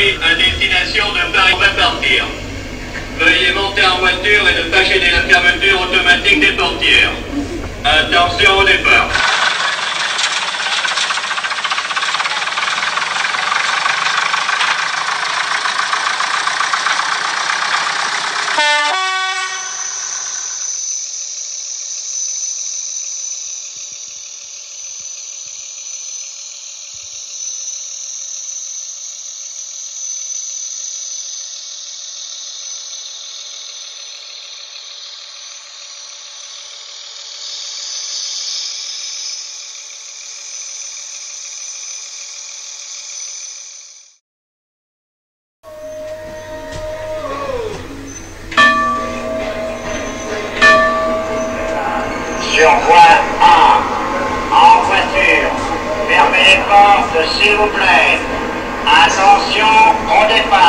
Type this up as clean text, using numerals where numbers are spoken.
partie à destination de Paris. On va partir. Veuillez monter en voiture et ne pas gêner la fermeture automatique des portières. Attention au départ. Sur voie A, en voiture, fermez les portes s'il vous plaît. Attention, on départ.